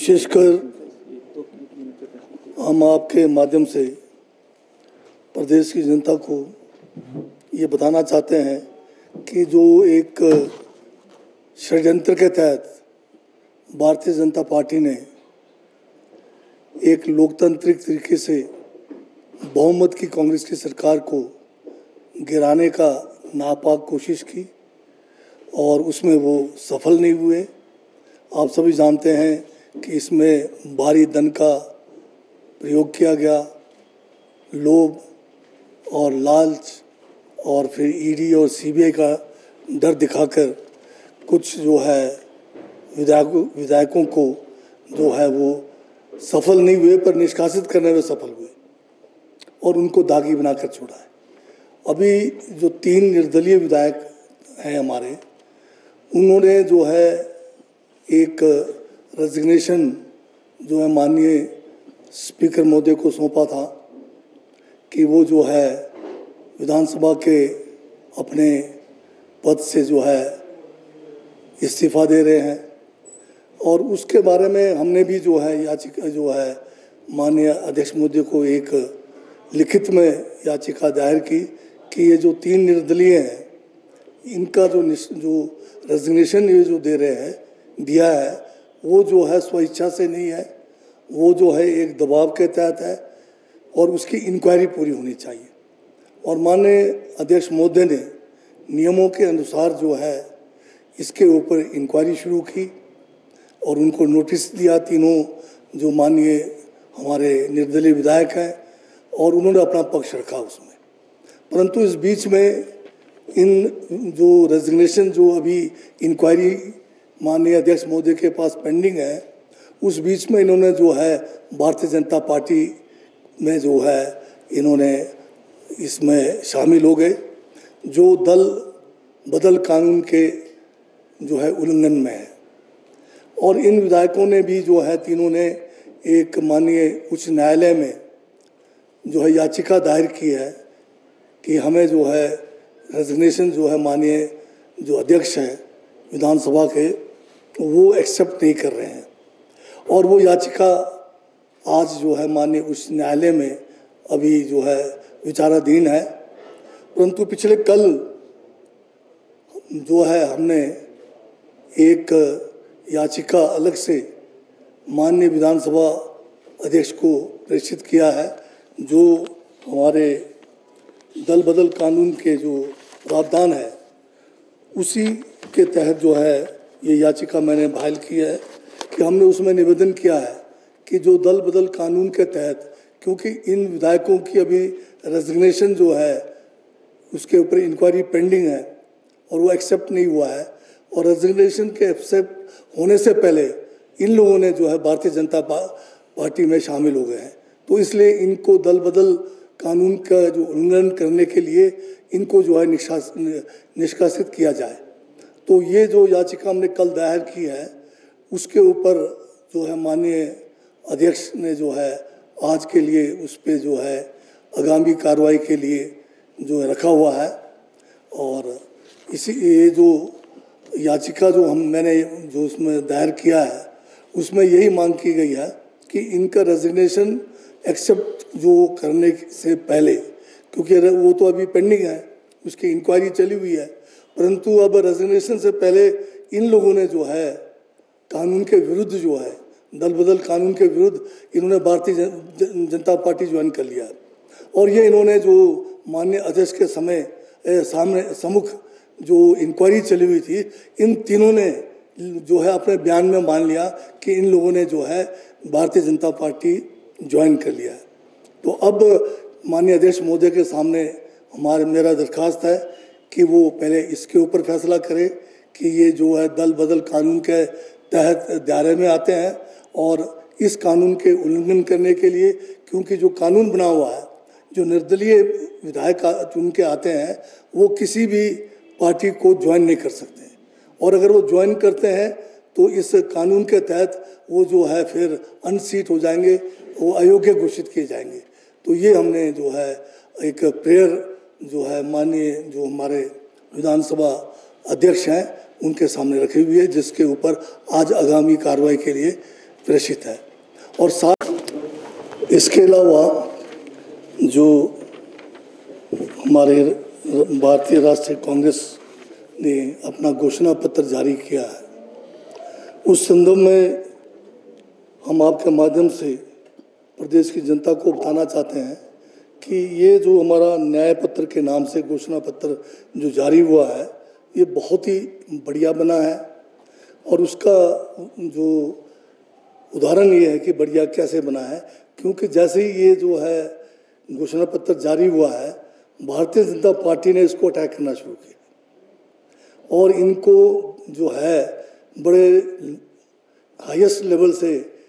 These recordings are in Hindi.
विशेषकर हम आपके माध्यम से प्रदेश की जनता को ये बताना चाहते हैं कि जो एक षड्यंत्र के तहत भारतीय जनता पार्टी ने एक लोकतांत्रिक तरीके से बहुमत की कांग्रेस की सरकार को गिराने का नापाक कोशिश की और उसमें वो सफल नहीं हुए। आप सभी जानते हैं कि इसमें भारी धन का प्रयोग किया गया, लोभ और लालच और फिर ईडी और सीबीआई का डर दिखाकर कुछ जो है विधायकों को जो है वो सफल नहीं हुए पर निष्कासित करने में सफल हुए और उनको दागी बनाकर छोड़ा है। अभी जो 3 निर्दलीय विधायक हैं हमारे, उन्होंने जो है एक रेजिग्नेशन जो है माननीय स्पीकर महोदय को सौंपा था कि वो जो है विधानसभा के अपने पद से जो है इस्तीफा दे रहे हैं और उसके बारे में हमने भी जो है याचिका जो है माननीय अध्यक्ष महोदय को एक लिखित में याचिका दायर की कि ये जो 3 निर्दलीय हैं इनका जो रेजिग्नेशन ये जो दे रहे हैं दिया है वो जो है स्वेच्छा से नहीं है, वो जो है एक दबाव के तहत है और उसकी इंक्वायरी पूरी होनी चाहिए। और माननीय अध्यक्ष महोदय ने नियमों के अनुसार जो है इसके ऊपर इंक्वायरी शुरू की और उनको नोटिस दिया, तीनों जो माननीय हमारे निर्दलीय विधायक हैं, और उन्होंने अपना पक्ष रखा उसमें। परंतु इस बीच में इन जो रेजिग्नेशन जो अभी इंक्वायरी माननीय अध्यक्ष महोदय के पास पेंडिंग है, उस बीच में इन्होंने जो है भारतीय जनता पार्टी में जो है इन्होंने इसमें शामिल हो गए, जो दल बदल कानून के जो है उल्लंघन में है। और इन विधायकों ने भी जो है तीनों ने एक माननीय उच्च न्यायालय में जो है याचिका दायर की है कि हमें जो है रेजिग्नेशन जो है माननीय जो अध्यक्ष हैं विधानसभा के वो एक्सेप्ट नहीं कर रहे हैं और वो याचिका आज जो है माननीय उच्च न्यायालय में अभी जो है विचाराधीन है। परंतु पिछले कल जो है हमने एक याचिका अलग से माननीय विधानसभा अध्यक्ष को प्रेषित किया है, जो हमारे दल बदल कानून के जो प्रावधान है उसी के तहत जो है ये याचिका मैंने फाइल की है कि हमने उसमें निवेदन किया है कि जो दल बदल कानून के तहत, क्योंकि इन विधायकों की अभी रेजिग्नेशन जो है उसके ऊपर इंक्वायरी पेंडिंग है और वो एक्सेप्ट नहीं हुआ है और रेजिग्नेशन के एक्सेप्ट होने से पहले इन लोगों ने जो है भारतीय जनता पार्टी में शामिल हो गए हैं, तो इसलिए इनको दल बदल कानून का जो उल्लंघन करने के लिए इनको जो है निष्कासित किया जाए। तो ये जो याचिका हमने कल दायर की है उसके ऊपर जो है माननीय अध्यक्ष ने जो है आज के लिए उस पर जो है आगामी कार्रवाई के लिए जो है रखा हुआ है। और इसी ये जो याचिका जो मैंने जो उसमें दायर किया है उसमें यही मांग की गई है कि इनका रेजिग्नेशन एक्सेप्ट जो करने से पहले, क्योंकि वो तो अभी पेंडिंग है, उसकी इंक्वायरी चली हुई है, परंतु अब रेजिग्नेशन से पहले इन लोगों ने जो है कानून के विरुद्ध जो है दल बदल कानून के विरुद्ध इन्होंने भारतीय जनता पार्टी ज्वाइन कर लिया और ये इन्होंने जो माननीय अध्यक्ष के सामने सम्मुख जो इंक्वायरी चली हुई थी, इन तीनों ने जो है अपने बयान में मान लिया कि इन लोगों ने जो है भारतीय जनता पार्टी ज्वाइन कर लिया है। तो अब माननीय अध्यक्ष महोदय के सामने मेरा दरखास्त है कि वो पहले इसके ऊपर फैसला करे कि ये जो है दल बदल कानून के तहत दायरे में आते हैं और इस कानून के उल्लंघन करने के लिए, क्योंकि जो कानून बना हुआ है, जो निर्दलीय विधायक चुन के आते हैं वो किसी भी पार्टी को ज्वाइन नहीं कर सकते और अगर वो ज्वाइन करते हैं तो इस कानून के तहत वो जो है फिर अनसीट हो जाएंगे, वो अयोग्य घोषित किए जाएंगे। तो ये हमने जो है एक प्रेयर जो है माननीय जो हमारे विधानसभा अध्यक्ष हैं उनके सामने रखी हुई है, जिसके ऊपर आज आगामी कार्रवाई के लिए प्रेषित है। और साथ इसके अलावा जो हमारे भारतीय राष्ट्रीय कांग्रेस ने अपना घोषणा पत्र जारी किया है, उस संदर्भ में हम आपके माध्यम से प्रदेश की जनता को बताना चाहते हैं कि ये जो हमारा न्याय पत्र के नाम से घोषणा पत्र जो जारी हुआ है, ये बहुत ही बढ़िया बना है। और उसका जो उदाहरण ये है कि बढ़िया कैसे बना है, क्योंकि जैसे ही ये जो है घोषणा पत्र जारी हुआ है, भारतीय जनता पार्टी ने इसको अटैक करना शुरू किया और इनको जो है बड़े हाईएस्ट लेवल से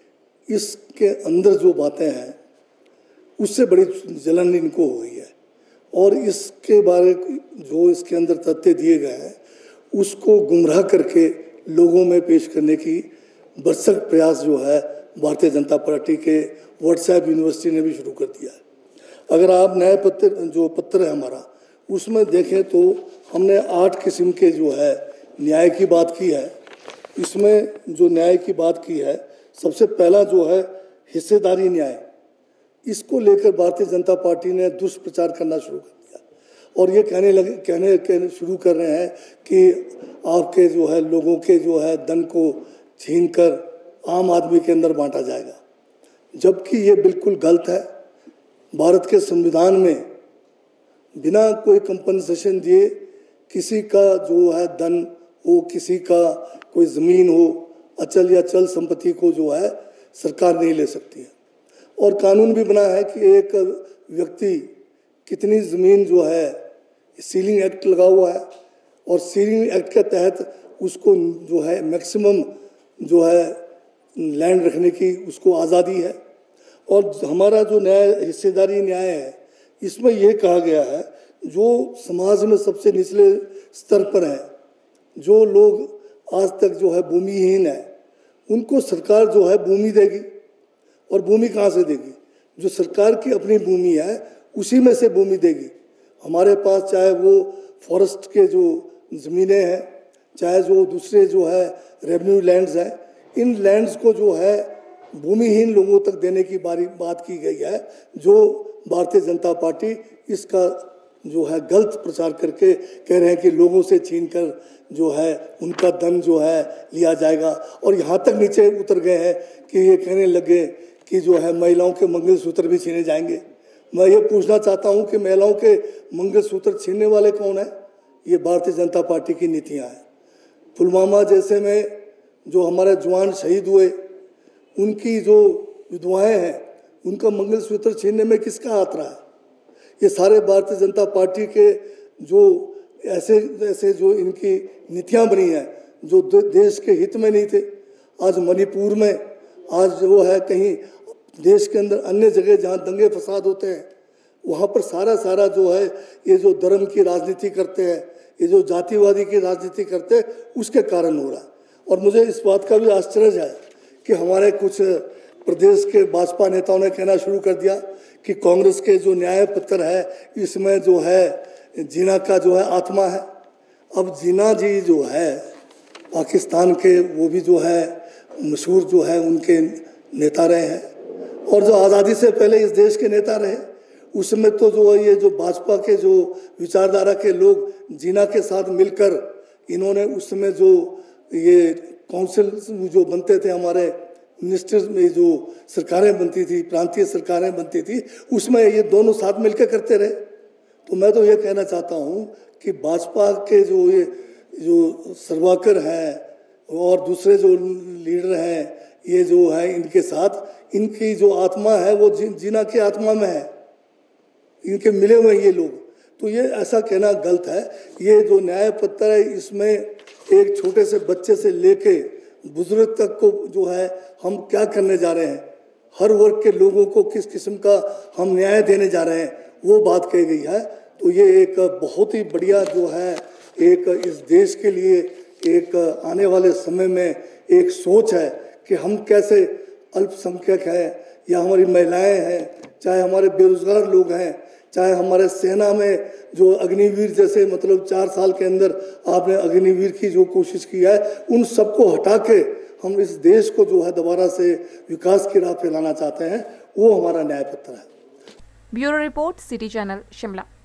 इसके अंदर जो बातें हैं उससे बड़ी जलन इनको हो गई है। और इसके बारे जो इसके अंदर तथ्य दिए गए हैं उसको गुमराह करके लोगों में पेश करने की भरसक प्रयास जो है भारतीय जनता पार्टी के व्हाट्सएप यूनिवर्सिटी ने भी शुरू कर दिया है। अगर आप न्याय पत्र जो पत्र है हमारा उसमें देखें तो हमने 8 किस्म के जो है न्याय की बात की है। इसमें जो न्याय की बात की है, सबसे पहला जो है हिस्सेदारी न्याय, इसको लेकर भारतीय जनता पार्टी ने दुष्प्रचार करना शुरू कर दिया और ये कहने शुरू कर रहे हैं कि आपके जो है लोगों के जो है धन को छीनकर आम आदमी के अंदर बांटा जाएगा, जबकि ये बिल्कुल गलत है। भारत के संविधान में बिना कोई कंपनसेशन दिए किसी का जो है धन हो, किसी का कोई ज़मीन हो, अचल या चल संपत्ति को जो है सरकार नहीं ले सकती है। और कानून भी बना है कि एक व्यक्ति कितनी ज़मीन जो है, सीलिंग एक्ट लगा हुआ है और सीलिंग एक्ट के तहत उसको जो है मैक्सिमम जो है लैंड रखने की उसको आज़ादी है। और हमारा जो हिस्सेदारी न्याय है, इसमें यह कहा गया है जो समाज में सबसे निचले स्तर पर है, जो लोग आज तक जो है भूमिहीन है, उनको सरकार जो है भूमि देगी। और भूमि कहाँ से देगी? जो सरकार की अपनी भूमि है उसी में से भूमि देगी। हमारे पास चाहे वो फॉरेस्ट के जो ज़मीनें हैं, चाहे जो दूसरे जो है रेवेन्यू लैंड्स हैं, इन लैंड्स को जो है भूमिहीन लोगों तक देने की बात की गई है, जो भारतीय जनता पार्टी इसका जो है गलत प्रचार करके कह रहे हैं कि लोगों से छीनकर जो है उनका धन जो है लिया जाएगा। और यहाँ तक नीचे उतर गए हैं कि ये कहने लगे कि जो है महिलाओं के मंगलसूत्र भी छीने जाएंगे। मैं ये पूछना चाहता हूँ कि महिलाओं के मंगलसूत्र छीनने वाले कौन है? ये भारतीय जनता पार्टी की नीतियाँ हैं। पुलवामा जैसे में जो हमारे जवान शहीद हुए, उनकी जो विधवाएं हैं, उनका मंगलसूत्र छीनने में किसका हाथ रहा है? ये सारे भारतीय जनता पार्टी के जो ऐसे जो इनकी नीतियां बनी हैं, जो देश के हित में नहीं थे। आज मणिपुर में आज जो है कहीं देश के अंदर अन्य जगह जहां दंगे फसाद होते हैं, वहां पर सारा जो है ये जो धर्म की राजनीति करते हैं, ये जो जातिवादी की राजनीति करते हैं, उसके कारण हो रहा है। और मुझे इस बात का भी आश्चर्य है कि हमारे कुछ प्रदेश के भाजपा नेताओं ने कहना शुरू कर दिया कि कांग्रेस के जो न्याय पत्र है इसमें जो है जिन्ना का जो है आत्मा है। अब जिन्ना जी जो है पाकिस्तान के, वो भी जो है मशहूर जो है उनके नेता रहे हैं, और जो आज़ादी से पहले इस देश के नेता रहे, उसमें तो जो ये जो भाजपा के जो विचारधारा के लोग जिन्ना के साथ मिलकर इन्होंने उस समय जो ये काउंसिल जो बनते थे, हमारे मिनिस्टर में जो सरकारें बनती थी, प्रांतीय सरकारें बनती थी, उसमें ये दोनों साथ मिलकर करते रहे। तो मैं तो ये कहना चाहता हूँ कि भाजपा के जो सर्वाकर हैं और दूसरे जो लीडर हैं, ये जो है इनके साथ इनकी जो आत्मा है वो जिन्ना की आत्मा में है, इनके मिले हुए ये लोग। तो ये ऐसा कहना गलत है। ये जो न्याय पत्र है इसमें एक छोटे से बच्चे से लेके बुजुर्ग तक को जो है हम क्या करने जा रहे हैं, हर वर्ग के लोगों को किस किस्म का हम न्याय देने जा रहे हैं, वो बात कही गई है। तो ये एक बहुत ही बढ़िया जो है एक इस देश के लिए एक आने वाले समय में एक सोच है कि हम कैसे अल्पसंख्यक हैं या हमारी महिलाएं हैं, चाहे हमारे बेरोजगार लोग हैं, चाहे हमारे सेना में जो अग्निवीर जैसे मतलब 4 साल के अंदर आपने अग्निवीर की जो कोशिश की है, उन सबको हटा के हम इस देश को जो है दोबारा से विकास की राह पे लाना चाहते हैं, वो हमारा न्याय पत्र है। Bureau report, city channel, Shimla.